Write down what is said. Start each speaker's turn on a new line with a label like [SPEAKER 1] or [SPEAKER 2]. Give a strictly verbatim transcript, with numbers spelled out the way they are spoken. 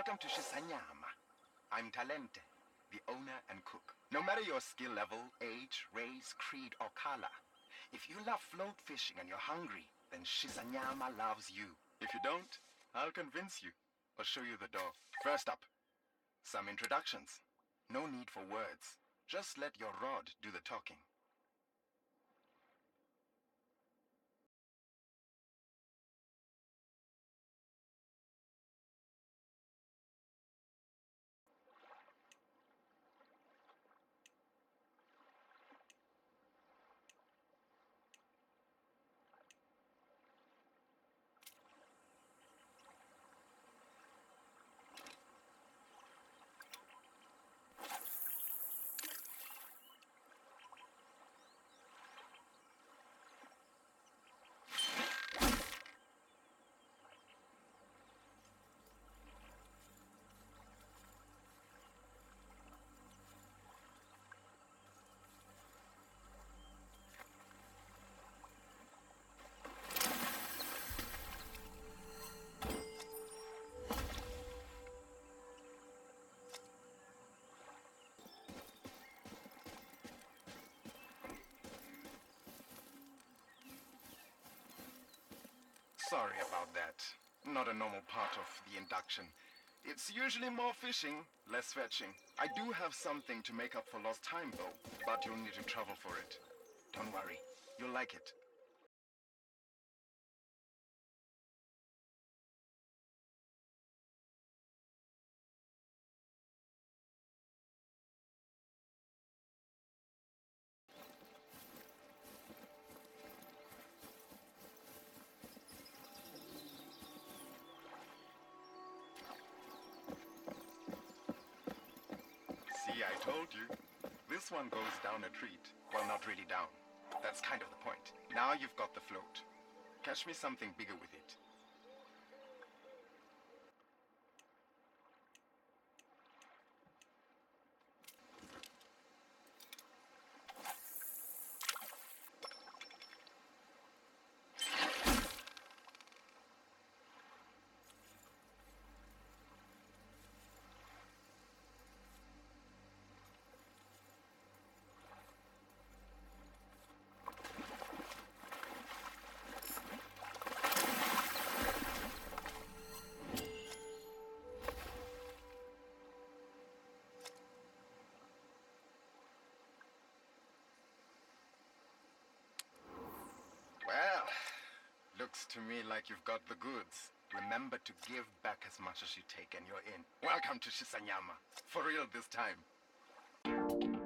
[SPEAKER 1] Welcome to Shisa Nyama. I'm Talente, the owner and cook. No matter your skill level, age, race, creed, or color, if you love float fishing and you're hungry, then Shisa Nyama loves you. If you don't, I'll convince you or show you the door. First up, some introductions. No need for words. Just let your rod do the talking. Sorry about that. Not a normal part of the induction. It's usually more fishing, less fetching. I do have something to make up for lost time though, but you'll need to travel for it. Don't worry, you'll like it. See, I told you. This one goes down a treat. Well, not really down. That's kind of the point. Now you've got the float. Catch me something bigger with it. Well, looks to me like you've got the goods. Remember to give back as much as you take and you're in. Welcome to Shisa Nyama. For real this time.